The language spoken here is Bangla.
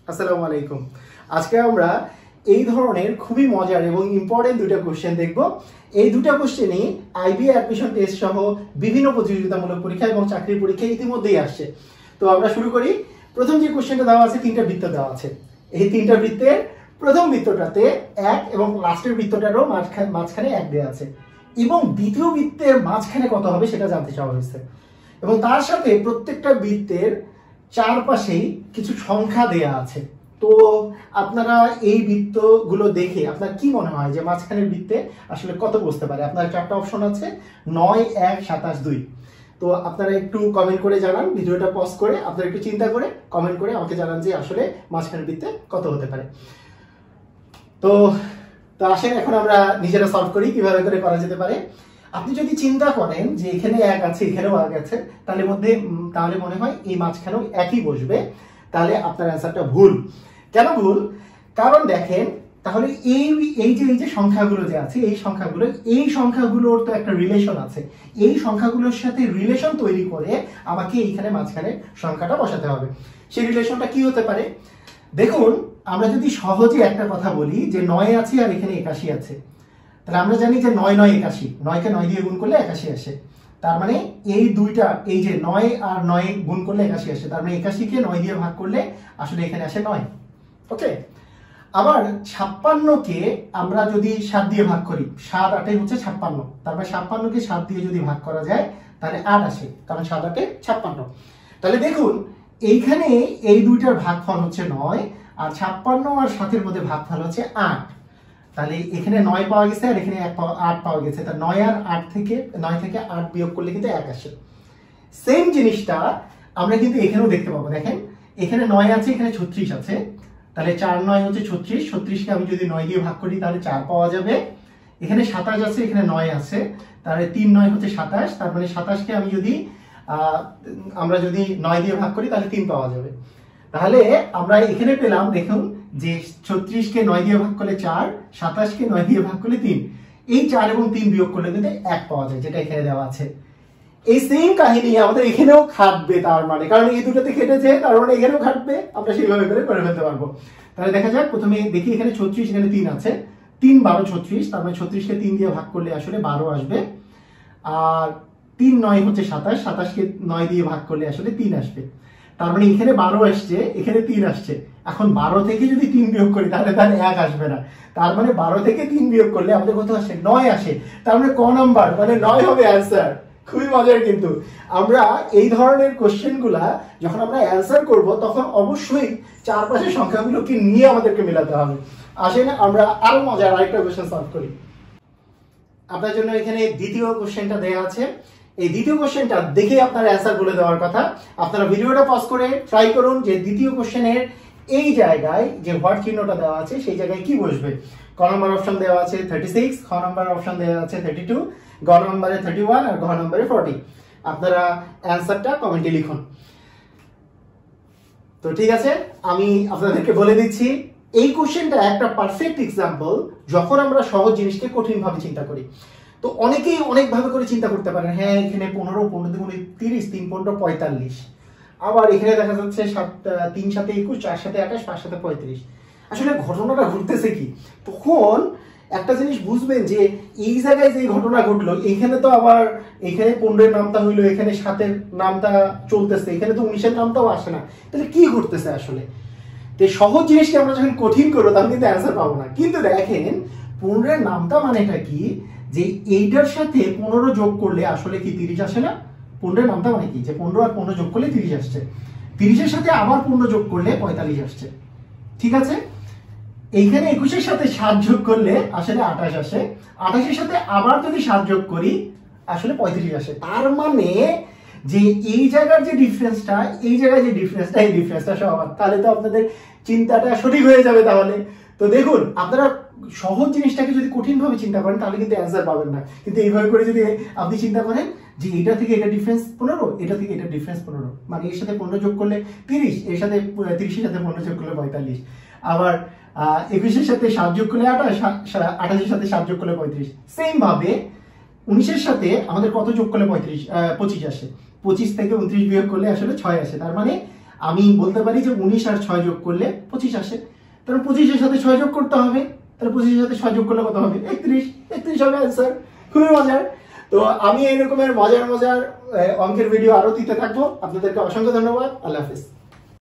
আসসালামু আলাইকুম। আজকে আমরা এই ধরনের খুবই মজার এবং ইম্পর্টেন্ট দুটো কোশ্চেন দেখব। এই দুটো কোশ্চেনই আইবি অ্যাডমিশন টেস্ট সহ বিভিন্ন প্রতিযোগিতামূলক পরীক্ষা এবং চাকরির পরীক্ষা ইতিমধ্যেই আসছে। তো আমরা শুরু করি। প্রথম যে কোশ্চেনটা দেওয়া আছে, তিনটা বৃত্ত দেওয়া আছে। এই তিনটা বৃত্তের প্রথম বৃত্তটাতে 1 এবং লাস্টের বৃত্তটারও মাঝখানে 1 দেওয়া আছে এবং দ্বিতীয় বৃত্তের মাঝখানে কত হবে সেটা জানতে চাওয়া হয়েছে। এবং তার সাথে প্রত্যেকটা বৃত্তের চারপাশেই কিছু সংখ্যা দেয়া আছে। তো আপনারা এই বৃত্তগুলো দেখে আপনার কি মনে হয় যে মাঝখানের বৃত্তে আসলে কত বসতে পারে? আপনার 4টা অপশন আছে, 9, 1, 27, 2। তো আপনারা একটু কমেন্ট করে জানান, ভিডিওটা পজ করে আপনারা একটু চিন্তা করে কমেন্ট করে আমাকে জানান যে আসলে মাঝখানের বৃত্তে কত হতে পারে। তো আসেন এখন আমরা নিজেরা সলভ করি কিভাবে করে করা যেতে পারে। আপনি যদি চিন্তা করেন যে এখানে 1 আছে, এখানেও 1 আছে, তাহলে মনে হয় এই মাঝখানেও একই বসবে, তাহলে আপনার অ্যান্সারটা ভুল। কেন ভুল? কারণ দেখেন, তাহলে এই যে সংখ্যাগুলো যে আছে, এই সংখ্যাগুলোর তো একটা রিলেশন আছে। এই সংখ্যাগুলোর সাথে রিলেশন তৈরি করে আমাকে এইখানে মাঝখানে সংখ্যাটা বসাতে হবে। সেই রিলেশনটা কি হতে পারে? দেখুন, আমরা যদি সহজে একটা কথা বলি যে 9 আছে আর এখানে 81 আছে, তাহলে আমরা জানি যে 9, 9, 81, 9কে 9 দিয়ে গুণ করলে 81 আসে। তার মানে এই দুইটা, এই যে 9 আর 9 গুণ করলে 81 আসে, তার মানে 81কে 9 দিয়ে ভাগ করলে আসলে এখানে আসে 9। ওকে, আবার 56কে আমরা যদি 7 দিয়ে ভাগ করি, 7 8 হচ্ছে 56, তার মানে 56কে 7 দিয়ে যদি ভাগ করা যায় তাহলে 8 আসে, কারণ 7 8 56। তাহলে দেখুন, এইখানে এই দুইটার ভাগফল হচ্ছে 9, আর 56 আর 7-এর মধ্যে ভাগফল হচ্ছে 8। তাহলে এখানে 9 পাওয়া গেছে আর এখানে 8 পাওয়া গেছে। তা 9 আর 8 থেকে 9 থেকে 8 বিয়োগ করলে কিন্তু 1 আসে। সেম জিনিসটা আমরা কিন্তু এখানেও দেখতে পাবো। দেখেন, এখানে 9 আছে, এখানে 36 আছে, তাহলে 4 9 হচ্ছে 36। 36কে আমি যদি 9 দিয়ে ভাগ করি তাহলে 4 পাওয়া যাবে। এখানে 27 আছে, এখানে 9 আছে, তাহলে 3 9 হচ্ছে 27। তার মানে 27কে আমি যদি আমরা যদি 9 দিয়ে ভাগ করি তাহলে 3 পাওয়া যাবে। তাহলে আমরা এখানে পেলাম, দেখুন যে 36কে 9 দিয়ে ভাগ করলে 4, 27কে 9 দিয়ে ভাগ করলে 3। এই 4 এবং 3 বিয়োগ করলে কিন্তু 1 পাওয়া যায়, যেটা এখানে দেওয়া আছে। এই সেম কাহিনী আমাদের এখানেও খাটবে, তার মানে কারণ এই দুটোতে খেটেছে, তার মানে এখানেও খাটবে। আমরা সেইভাবে করে ফেলতে পারবো। তাহলে দেখা যাক, প্রথমে দেখি এখানে 36, এখানে 3 আছে, 3 12 36, তার মানে 36কে 3 দিয়ে ভাগ করলে আসলে 12 আসবে। আর 3 9 হচ্ছে 27, 27কে 9 দিয়ে ভাগ করলে আসলে 3 আসবে। তার মানে এখানে 12 আসছে, এখানে 3 আসছে। এখন 12 থেকে যদি 3 বিয়োগ করি তাহলে 1 আসবে না। তার মানে 12 থেকে 3 বিয়োগ করলে আমাদের কত আসে? 9 আসে। তার মানে ক নাম্বার, মানে 9 হবে অ্যান্সার। খুবই মজার। কিন্তু আমরা এই ধরনের কোশ্চেনগুলা যখন আমরা অ্যান্সার করব তখন অবশ্যই চারপাশের সংখ্যাগুলোকে নিয়ে আমাদেরকে মেলাতে হবে। আসেন আমরা আরো মজার আরেকটা কোশ্চেন সলভ করি। আপনার জন্য এখানে দ্বিতীয় কোশ্চেনটা দেওয়া আছে। এই দ্বিতীয় কোশ্চেনটা দেখে আপনার অ্যান্সার বলে দেওয়ার কথা। আপনারা ভিডিওটা পজ করে ট্রাই করুন যে দ্বিতীয় কোশ্চেনের এই জায়গায় যে হোয়াট চিহ্নটা দেওয়া আছে সেই জায়গায় কি বসবে। ক নম্বর অপশন দেওয়া আছে 36, খ নম্বর অপশন দেওয়া আছে 32, গ নম্বরে 31 আর ঘ নম্বরে 40। আপনারা অ্যান্সারটা কমেন্টে লিখুন। তো ঠিক আছে, আমি আপনাদেরকে বলে দিচ্ছি, এই কোশ্চেনটা একটা পারফেক্ট এক্সাম্পল যখন আমরা সহজ জিনিসকে কঠিন ভাবে চিন্তা করি। তো অনেকেই অনেক ভাবে করে চিন্তা করতে পারেন, হ্যাঁ এখানে 15, 15 দুগুণে 30, 3 15 45। আবার এখানে দেখা যাচ্ছে 3 7 21, 4 7 28, 5 7 35। আসলে ঘটনাটা ঘটতেছে কি? তখন একটা জিনিস বুঝবেন যে এই জায়গায় যে ঘটনা ঘটলো, এখানে তো আবার এখানে 15-এর নামটা হইলো, এখানে 7-এর নামটা চলতেছে, এখানে তো 19-এর নামটাও আসে না। তাহলে কি ঘটতেছে আসলে? তো সহজ জিনিসকে আমরা যখন কঠিন করবো তখন কিন্তু অ্যান্সার পাবো না। কিন্তু দেখেন, 15-এর নামটা মানেটা কি, যে এইটার সাথে 15 যোগ করলে আসলে কি 30 আসে না? 15-এর নামটা মানে কি, যে 15 আর 15 যোগ করলে 30 আসছে, 30-এর সাথে আবার 15 যোগ করলে 45 আসছে। ঠিক আছে, এইখানে 21-এর সাথে 7 যোগ করলে আসলে 28 আসে, 28-এর সাথে আবার যদি 7 যোগ করি আসলে 35 আসে। তার মানে যে এই জায়গার যে ডিফারেন্সটা, এই জায়গায় যে ডিফারেন্সটা, এই ডিফারেন্সটা সমান। তাহলে তো আপনাদের চিন্তাটা সঠিক হয়ে যাবে। তাহলে তো দেখুন, আপনারা সহজ জিনিসটাকে যদি কঠিন ভাবে চিন্তা করেন তাহলে কিন্তু অ্যান্সার পাবেন না। কিন্তু এইভাবে করে যদি আপনি চিন্তা করেন যে এটা থেকে এটা ডিফারেন্স 15, এটা থেকে এটা ডিফারেন্স 15, মানে এর সাথে 15 যোগ করলে 30, এর সাথে 30-এর সাথে 15 যোগ করলে 45, আবার 21-এর সাথে 7 যোগ করলে 28, 28-এর সাথে 7 যোগ করলে 35। সেম ভাবে 19-এর সাথে আমাদের কত যোগ করলে 25 আসে, 25 থেকে 29 বিয়োগ করলে আসলে 6 আসে। তার মানে আমি বলতে পারি যে 19 আর 6 যোগ করলে 25 আসে। তাহলে 25-এর সাথে 6 যোগ করতে হবে, তাহলে 25-এর সাথে 6 যোগ করলে কত হবে? 31 হবে অ্যান্সার। খুবই মজার। তো আমি এই রকমের মজার মজার অঙ্কের ভিডিও আরো দিতে থাকবো। আপনাদেরকে অসংখ্য ধন্যবাদ। আল্লাহ হাফেজ।